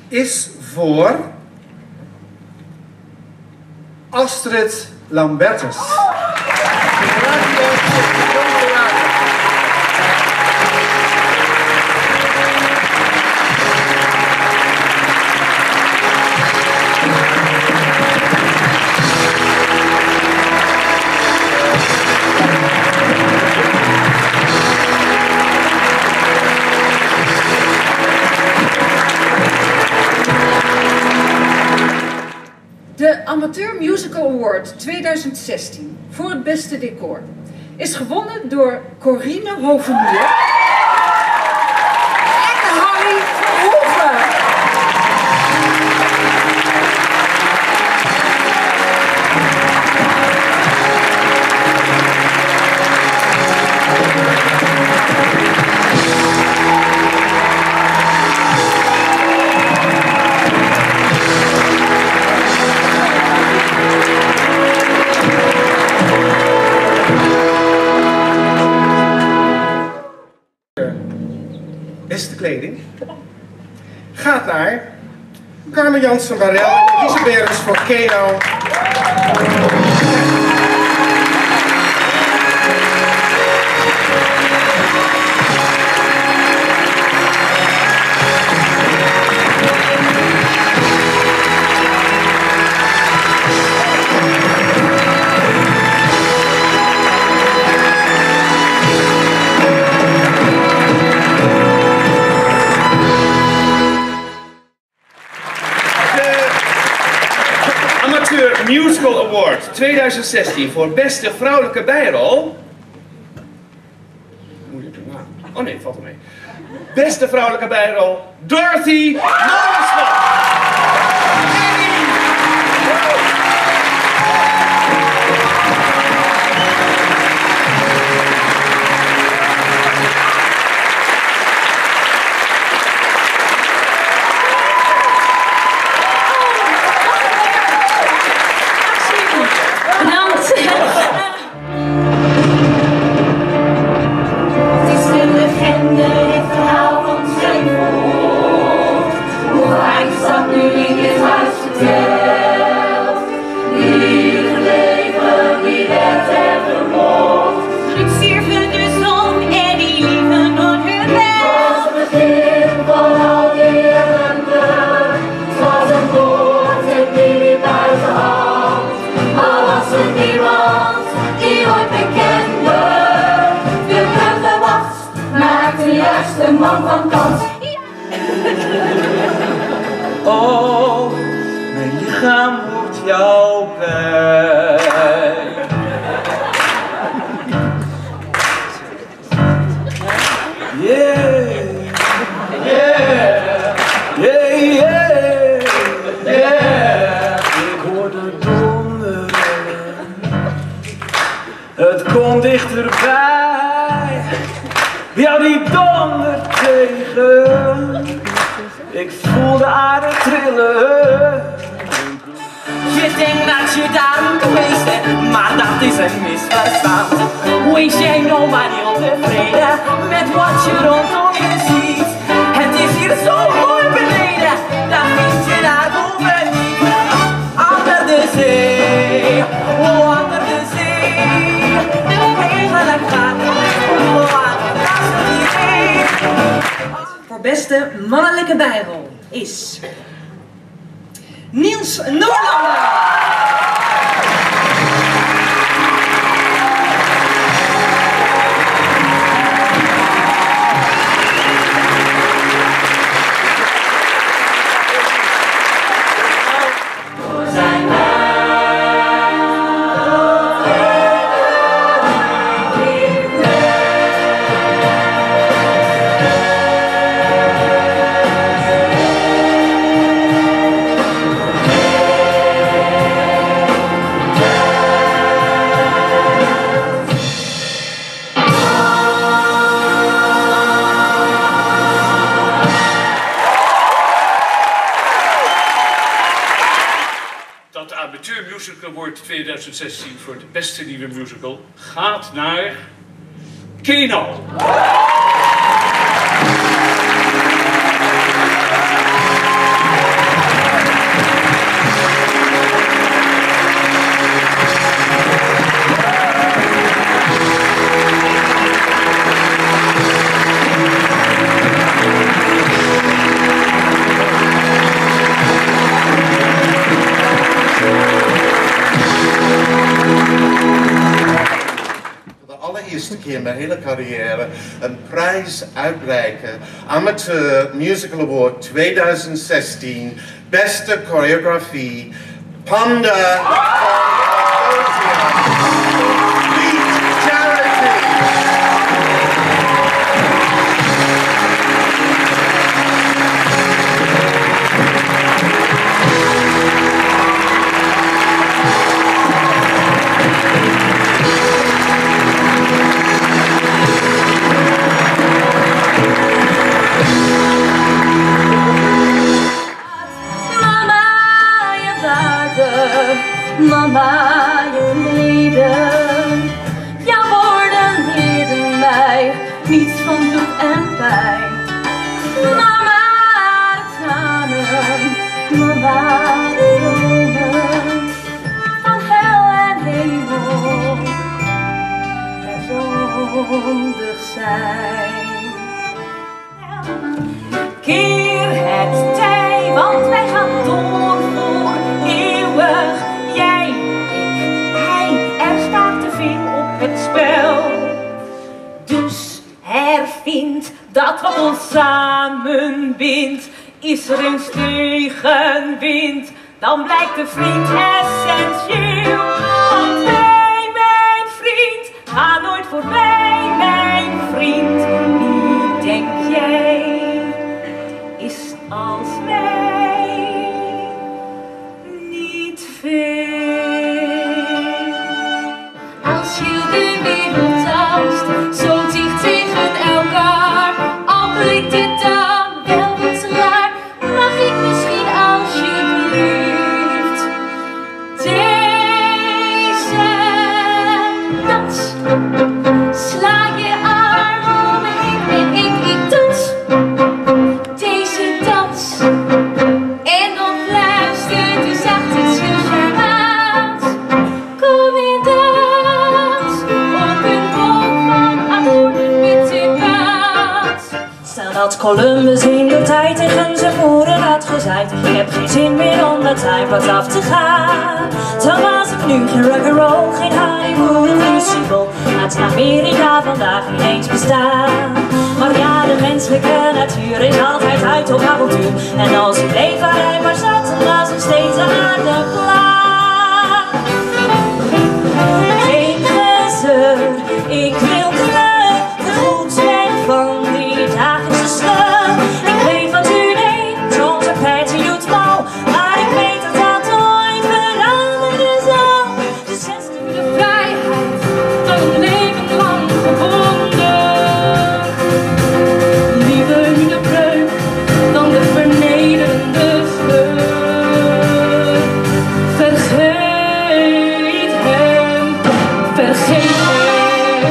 is voor Astrid Lambertus. De Amateur Musical Award 2016 voor het beste decor is gewonnen door Corine Hovenmuur en Harry Verhoeven. Beste kleding gaat naar Carmen Jansen Barel en Elise Berens voor Keno. Musical Award 2016 voor beste vrouwelijke bijrol. Oh nee, valt er mee. Beste vrouwelijke bijrol, Dorothy Molenschot. De man van kans. Oh, mijn lichaam wordt jouw pijn. Yeah, yeah, yeah, yeah, yeah. Ik hoor de donder. Het komt dichterbij. Ja, die donder tegen. Ik voel de aarde trillen. Je denkt dat je daarom geweest bent, maar dat is een misverstand. Wees jij nou maar heel tevreden met wat je rondom je ziet. Het is hier zo mooi beneden, dat vind je daar boven niet. Onder de zee, oh onder de zee. Eigenlijk gaat Voor beste mannelijke bijrol is Niels Noorlander. Amateur Musical Award 2016 voor de beste nieuwe musical gaat naar Keno. eerste keer in mijn hele carrière een prijs uitreiken. Amateur Musical Award 2016, beste choreografie, Panda Beat Charity. Mama, je leden, jouw woorden leerden mij niets van bloed en pijn. Mama, de tranen, mama, de dromen van hel en hemel, er zondig zijn. Keer het tij, want wij gaan door voor eeuwig. Jij, ik, hij, er staat te veel op het spel. Dus hervind dat wat ons samen bindt. Is er eens tegenwind, dan blijkt de vriend essentieel. Want wij, mijn vriend, ga nooit voorbij, mijn vriend. Wie denk jij is als mij niet veel. Als je de wereld danst, zo dicht tegen elkaar, al klinkt dit dan wel wat raar, mag ik misschien alsjeblieft deze dans? Sla je arm om me heen en ik dans deze dans. En dan fluistert u zachtjes heel charmant. Kom in dans, op een wolk van amour met de kans. Stel dat Columbus in de tijd tegen zijn moeder had gezegd: ik heb geen zin meer om het tijdpad af te gaan. Dan was ik nu geen rock'n'roll, geen Hollywood of musical. Laat Amerika vandaag niet eens bestaan. Maar ja, de menselijke natuur is altijd uit op avontuur. En als ik bleef waar hij maar zat, was ik steeds aan de plaat. Geen gezeur, ik wil de goed weg van die dagelijkse sleur. Ik weet wat u denkt, onze Patty doet mal, maar ik weet dat dat nooit veranderen zal. De 60 de vrijheid, tot een leven lang gebonden. Liever nu de breuk dan de vernederende scheur. Vergeet hem, vergeet hem.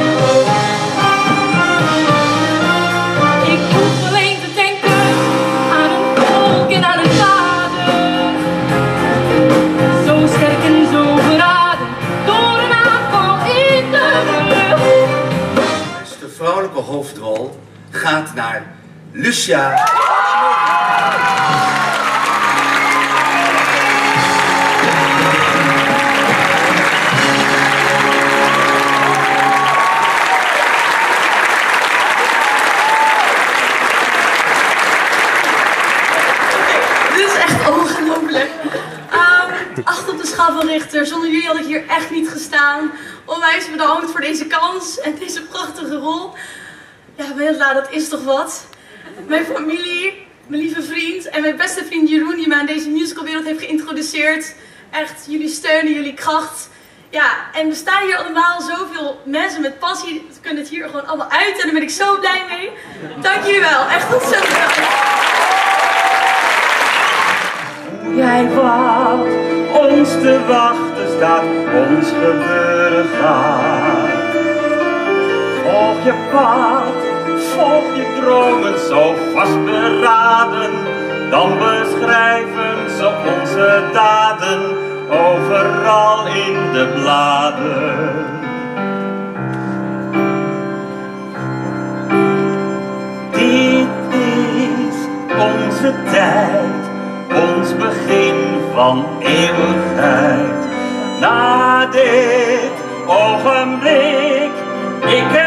Ik hoef alleen te denken aan een volk en aan een vader. Zo sterk en zo verraden door een aanval in de rug. De vrouwelijke hoofdrol gaat naar Lucia. Dit is echt ongelooflijk. 8 op de schaal van Richter. Zonder jullie had ik hier echt niet gestaan. Onwijs bedankt voor deze kans en deze prachtige rol. Ja, Wendela, dat is toch wat? Mijn familie, mijn lieve vriend en mijn beste vriend Jeroen, die mij aan deze musicalwereld heeft geïntroduceerd. Echt, jullie steun en jullie kracht. Ja, en we staan hier allemaal zoveel mensen met passie. We kunnen het hier gewoon allemaal uit en daar ben ik zo blij mee. Dank jullie wel, echt ontzettend bedankt. Jij wacht ons te wachten, staat ons gebeuren gaat. Volg je pad, volg je dromen zo vastberaden, dan beschrijven ze onze daden overal in de bladen. Dit is onze tijd, ons begin van eeuwigheid. Na dit ogenblik, ik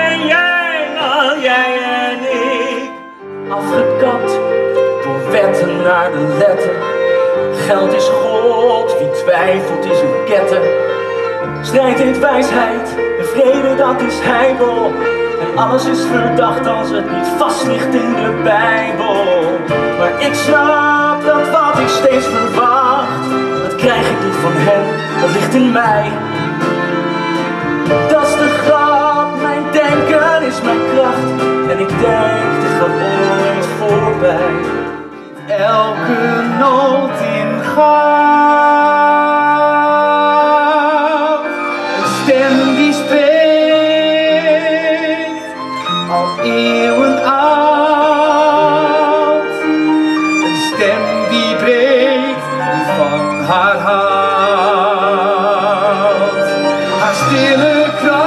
afgekapt, door wetten naar de letter. Geld is God, wie twijfelt is een ketter. Strijd heet wijsheid, en vrede dat is heibel. En alles is verdacht als het niet vast ligt in de Bijbel. Maar ik snap dat wat ik steeds verwacht, dat krijg ik niet van hen, dat ligt in mij. Dat is de grap, mijn denken is mijn kracht. En ik denk, dit gaat ooit voorbij. Elke noot in goud, een stem die spreekt, al eeuwen oud. Een stem die breekt van haar hout. Haar stille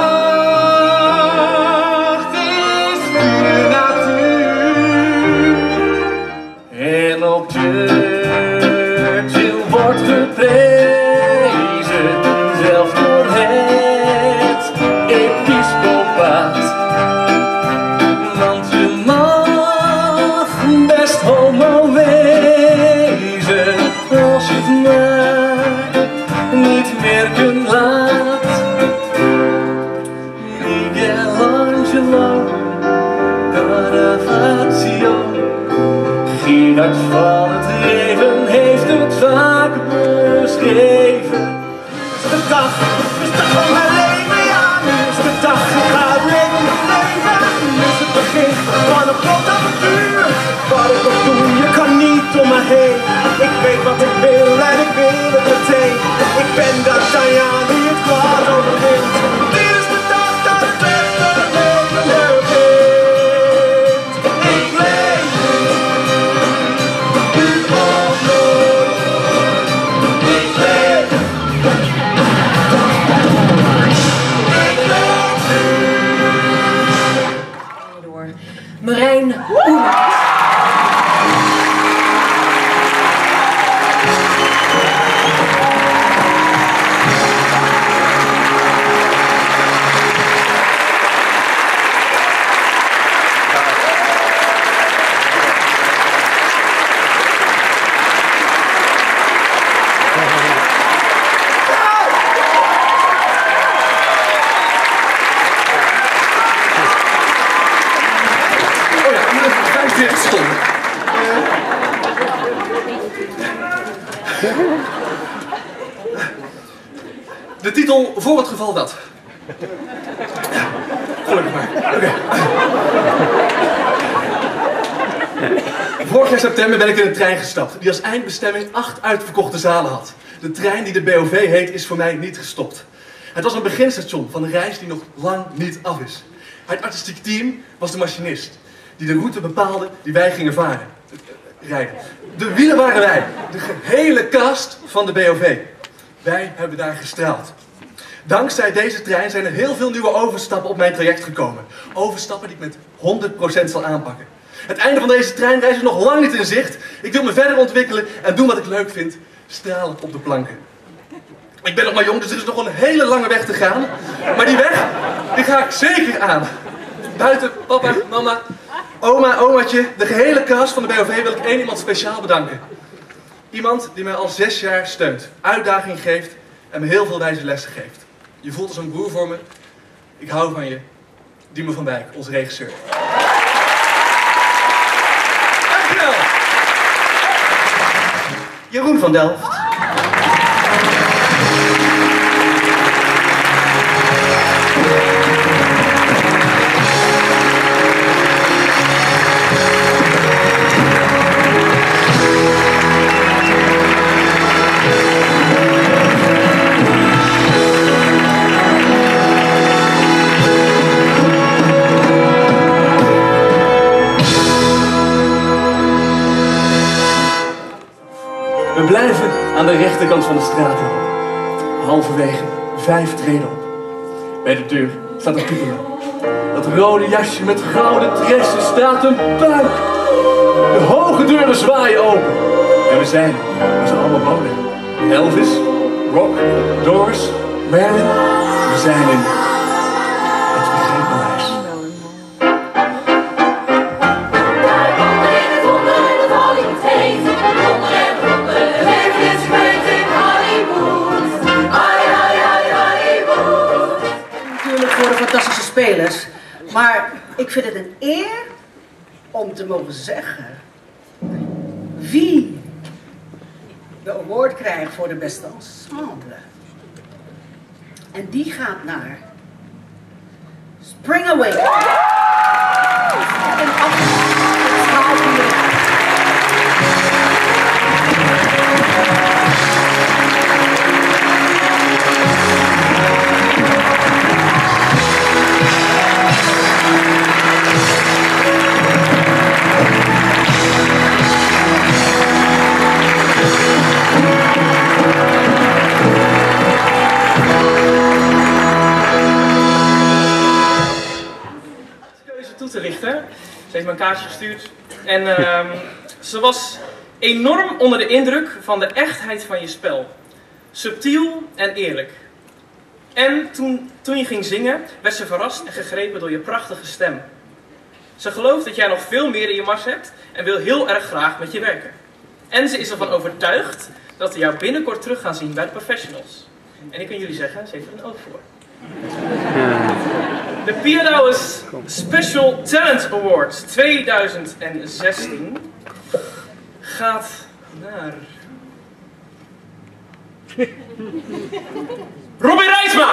kracht is puur natuur. En op Churchill wordt geprezen, zelfs door het episcopaat. Want je mag best homo wezen, als je het maar niet merken laat. Michelangelo, Caravaggio, Gerard van het Leven heeft het vaak beschreven. Dus de dag van mijn leven, ja, nu is de dag, ik ga het leven leven. Nu is het begin van een groot avontuur. Wat ik ook doe, je kan niet om me heen. Ik weet wat ik wil en ik wil het meteen. Ik ben D'Artagnan die het kwaad overwint. Dit is de dag dat het beste leven begint. Ik leef nu of nooit. Ik leef. Ik leef nu. Door Marijn Oemans. De titel Voor het geval dat. Ja, gelukkig maar. Oké. Vorig jaar september ben ik in een trein gestapt die als eindbestemming 8 uitverkochte zalen had. De trein die de BOV heet is voor mij niet gestopt. Het was een beginstation van een reis die nog lang niet af is. Het artistiek team was de machinist die de route bepaalde die wij gingen rijden. De wielen waren wij, de gehele cast van de BOV. Wij hebben daar gestraald. Dankzij deze trein zijn er heel veel nieuwe overstappen op mijn traject gekomen. Overstappen die ik met 100% zal aanpakken. Het einde van deze treinreis is nog lang niet in zicht. Ik wil me verder ontwikkelen en doen wat ik leuk vind. Stralen op de planken. Ik ben nog maar jong, dus er is nog een hele lange weg te gaan. Maar die weg, die ga ik zeker aan. Buiten papa, mama, oma, omaatje, de gehele cast van de BOV wil ik één iemand speciaal bedanken. Iemand die mij al 6 jaar steunt, uitdaging geeft en me heel veel wijze lessen geeft. Je voelt als een broer voor me. Ik hou van je. Diemen van Wijk, onze regisseur. Dankjewel. Jeroen van Delft. We blijven aan de rechterkant van de straat lopen. Halverwege 5 treden op. Bij de deur staat een piepelo. Dat rode jasje met gouden tressen staat een puik. De hoge deuren zwaaien open. En we zijn allemaal wonen. Elvis, Rock, Doris, Marilyn. We zijn in het Vergeetpaleis. natuurlijk voor de fantastische spelers. Maar ik vind het een eer om te mogen zeggen wie de award krijgt voor de beste ensemble. En die gaat naar Spring Awakening. Te richten. Ze heeft me een kaartje gestuurd en ze was enorm onder de indruk van de echtheid van je spel. Subtiel en eerlijk. En toen je ging zingen, werd ze verrast en gegrepen door je prachtige stem. Ze gelooft dat jij nog veel meer in je mars hebt en wil heel erg graag met je werken. En ze is ervan overtuigd dat we jou binnenkort terug gaan zien bij de professionals. En ik kan jullie zeggen, ze heeft er een oog voor. De Pia Douwes Special Talent Award 2016 gaat naar Robin Reitsma!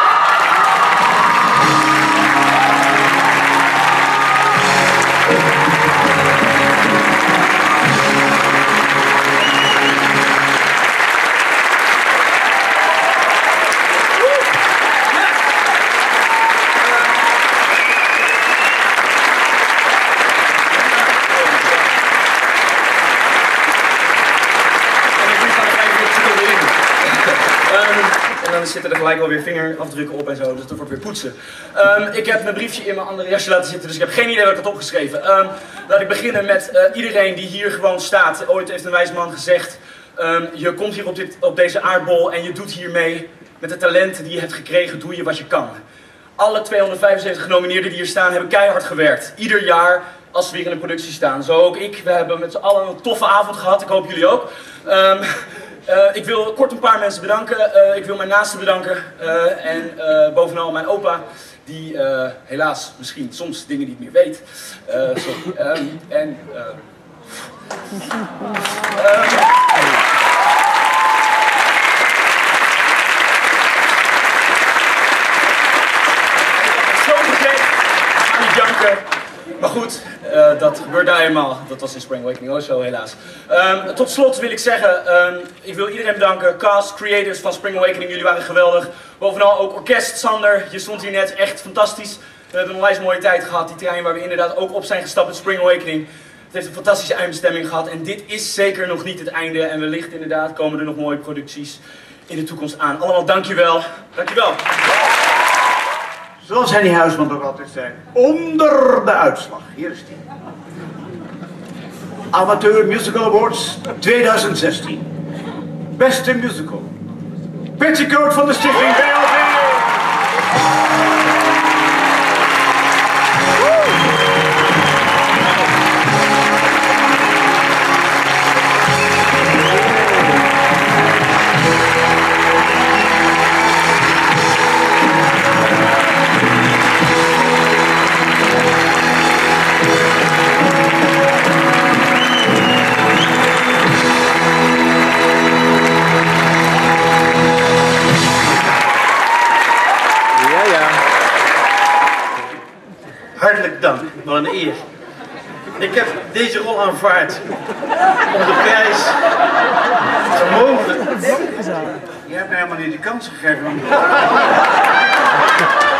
Dan zitten er gelijk wel weer vingerafdrukken op en zo, dus dat wordt weer poetsen. Ik heb mijn briefje in mijn andere jasje laten zitten, dus ik heb geen idee wat ik had opgeschreven. Laat ik beginnen met iedereen die hier gewoon staat. Ooit heeft een wijs man gezegd, je komt hier op deze aardbol en je doet hier mee. Met de talenten die je hebt gekregen, doe je wat je kan. Alle 275 genomineerden die hier staan, hebben keihard gewerkt. Ieder jaar als ze weer in de productie staan. Zo ook ik. We hebben met z'n allen een toffe avond gehad, ik hoop jullie ook. Ik wil kort een paar mensen bedanken. Ik wil mijn naasten bedanken. En bovenal mijn opa, die helaas misschien soms dingen niet meer weet. Sorry. Zo gezegd, ik ga niet janken. Maar goed, dat gebeurt daar eenmaal. Dat was in Spring Awakening ook zo, helaas. Tot slot wil ik zeggen, ik wil iedereen bedanken. Cast, creators van Spring Awakening, jullie waren geweldig. Bovenal ook orkest, Sander, je stond hier net, echt fantastisch. We hebben een onwijs mooie tijd gehad, die trein waar we inderdaad ook op zijn gestapt met Spring Awakening. Het heeft een fantastische eindbestemming gehad en dit is zeker nog niet het einde. En wellicht inderdaad komen er nog mooie producties in de toekomst aan. Allemaal dankjewel. Dankjewel. Zoals Henny Huisman ook altijd zei, onder de uitslag. Hier is die. Amateur Musical Awards 2016. Beste musical. Petticoat van de stichting BLV. Hartelijk dank, wat een eer. Ik heb deze rol aanvaard om de prijs te mogen. Je hebt mij helemaal niet de kans gegeven.